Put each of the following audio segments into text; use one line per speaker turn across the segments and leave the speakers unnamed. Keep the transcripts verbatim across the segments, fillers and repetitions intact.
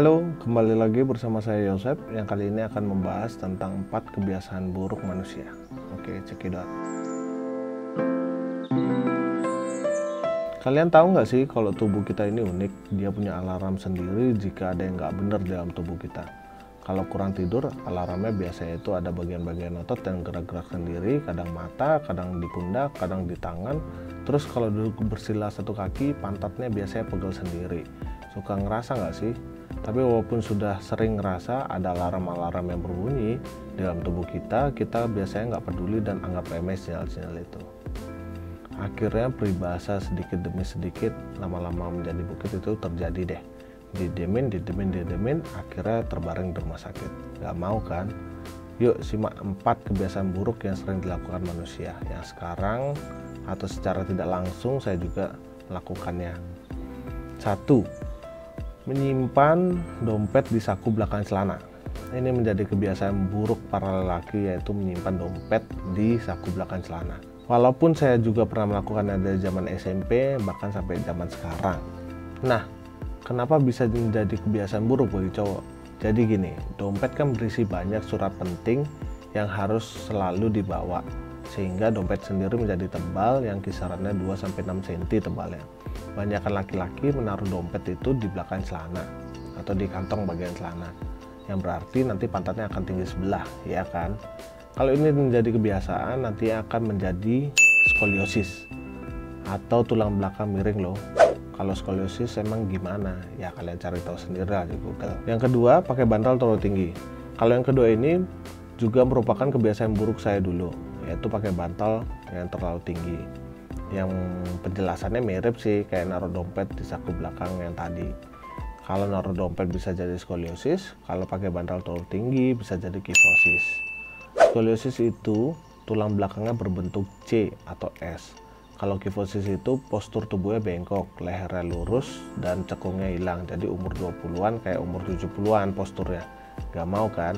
Halo, kembali lagi bersama saya Yosep yang kali ini akan membahas tentang empat kebiasaan buruk manusia. Oke, cekidot. Kalian tahu nggak sih kalau tubuh kita ini unik, dia punya alarm sendiri jika ada yang nggak benar dalam tubuh kita. Kalau kurang tidur, alarmnya biasanya itu ada bagian-bagian otot yang gerak-gerak sendiri, kadang mata, kadang di pundak, kadang di tangan. Terus kalau duduk bersila satu kaki, pantatnya biasanya pegel sendiri. Suka ngerasa nggak sih? Tapi walaupun sudah sering ngerasa ada alarm-alarm yang berbunyi dalam tubuh kita, kita biasanya nggak peduli dan anggap remeh sinyal-sinyal itu. Akhirnya peribahasa sedikit demi sedikit, lama-lama menjadi bukit itu terjadi deh. Didemin, didemin, didemin, akhirnya terbaring di rumah sakit. Gak mau kan? Yuk simak empat kebiasaan buruk yang sering dilakukan manusia, yang sekarang atau secara tidak langsung saya juga melakukannya. Satu, menyimpan dompet di saku belakang celana. Ini menjadi kebiasaan buruk para lelaki, yaitu menyimpan dompet di saku belakang celana. Walaupun saya juga pernah melakukannya dari zaman S M P, bahkan sampai zaman sekarang. Nah, kenapa bisa menjadi kebiasaan buruk bagi cowok? Jadi gini, dompet kan berisi banyak surat penting yang harus selalu dibawa, sehingga dompet sendiri menjadi tebal yang kisarannya dua sampai enam sentimeter tebalnya. Banyakan laki-laki menaruh dompet itu di belakang celana atau di kantong bagian celana, yang berarti nanti pantatnya akan tinggi sebelah, ya kan? Kalau ini menjadi kebiasaan, nanti akan menjadi skoliosis atau tulang belakang miring loh. Kalau skoliosis emang gimana? Ya kalian cari tahu sendiri lah di Google. Yang kedua, pakai bantal terlalu tinggi. Kalau yang kedua ini juga merupakan kebiasaan buruk saya dulu, yaitu pakai bantal yang terlalu tinggi. Yang penjelasannya mirip sih kayak naruh dompet di saku belakang yang tadi. Kalau naruh dompet bisa jadi skoliosis, kalau pakai bantal terlalu tinggi bisa jadi kifosis. Skoliosis itu tulang belakangnya berbentuk C atau S. Kalau kifosis itu postur tubuhnya bengkok, lehernya lurus dan cekungnya hilang. Jadi umur dua puluhan kayak umur tujuh puluhan posturnya. Gak mau kan?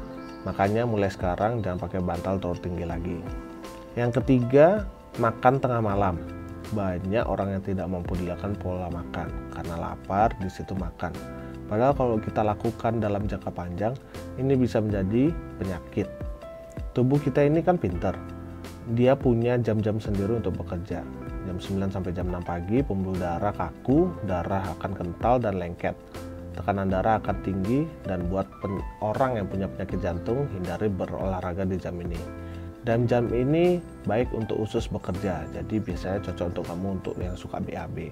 Makanya mulai sekarang jangan pakai bantal terlalu tinggi lagi. Yang ketiga, makan tengah malam. Banyak orang yang tidak mampu dilakukan pola makan karena lapar di situ makan. Padahal kalau kita lakukan dalam jangka panjang, ini bisa menjadi penyakit. Tubuh kita ini kan pintar. Dia punya jam-jam sendiri untuk bekerja. Jam sembilan sampai jam enam pagi pembuluh darah kaku, darah akan kental dan lengket. Tekanan darah akan tinggi, dan buat orang yang punya penyakit jantung hindari berolahraga di jam ini. Dan jam ini baik untuk usus bekerja, jadi biasanya cocok untuk kamu untuk yang suka B A B.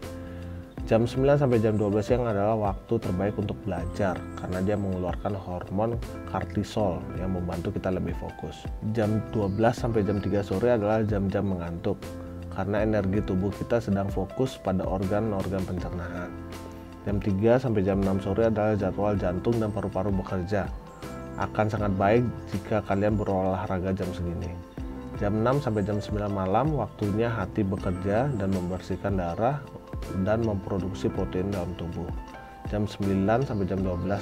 Jam sembilan sampai jam dua belas siang adalah waktu terbaik untuk belajar karena dia mengeluarkan hormon kortisol yang membantu kita lebih fokus. Jam dua belas sampai jam tiga sore adalah jam-jam mengantuk karena energi tubuh kita sedang fokus pada organ-organ pencernaan. Jam tiga sampai jam enam sore adalah jadwal jantung dan paru-paru bekerja. Akan sangat baik jika kalian berolahraga jam segini. Jam enam sampai jam sembilan malam waktunya hati bekerja dan membersihkan darah dan memproduksi protein dalam tubuh. Jam sembilan sampai jam dua belas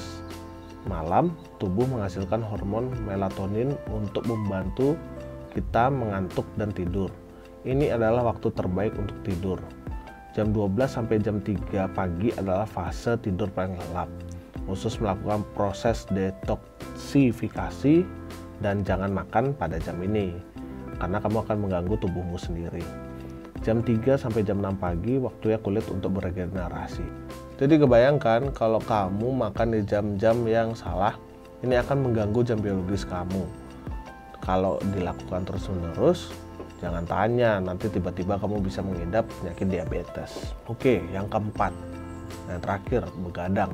malam tubuh menghasilkan hormon melatonin untuk membantu kita mengantuk dan tidur. Ini adalah waktu terbaik untuk tidur. Jam dua belas sampai jam tiga pagi adalah fase tidur paling lelap. Khusus melakukan proses detoksifikasi dan jangan makan pada jam ini karena kamu akan mengganggu tubuhmu sendiri. Jam tiga sampai jam enam pagi waktunya kulit untuk beregenerasi. Jadi kebayangkan kalau kamu makan di jam-jam yang salah, ini akan mengganggu jam biologis kamu. Kalau dilakukan terus-menerus, jangan tanya, nanti tiba-tiba kamu bisa mengidap penyakit diabetes. Oke, yang keempat, yang terakhir, begadang.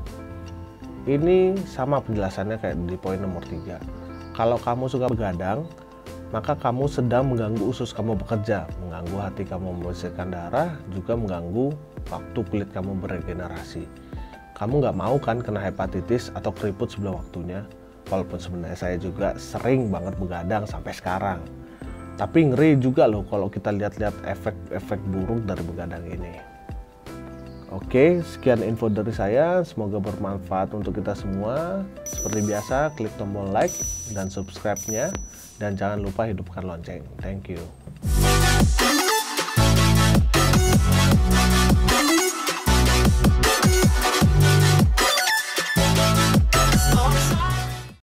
Ini sama penjelasannya kayak di poin nomor tiga. Kalau kamu suka begadang, maka kamu sedang mengganggu usus kamu bekerja, mengganggu hati kamu membersihkan darah, juga mengganggu waktu kulit kamu beregenerasi. Kamu nggak mau kan kena hepatitis atau keriput sebelum waktunya? Walaupun sebenarnya saya juga sering banget begadang sampai sekarang. Tapi ngeri juga loh kalau kita lihat-lihat efek-efek buruk dari begadang ini. Oke, sekian info dari saya. Semoga bermanfaat untuk kita semua. Seperti biasa, klik tombol like dan subscribe-nya. Dan jangan lupa hidupkan lonceng. Thank you.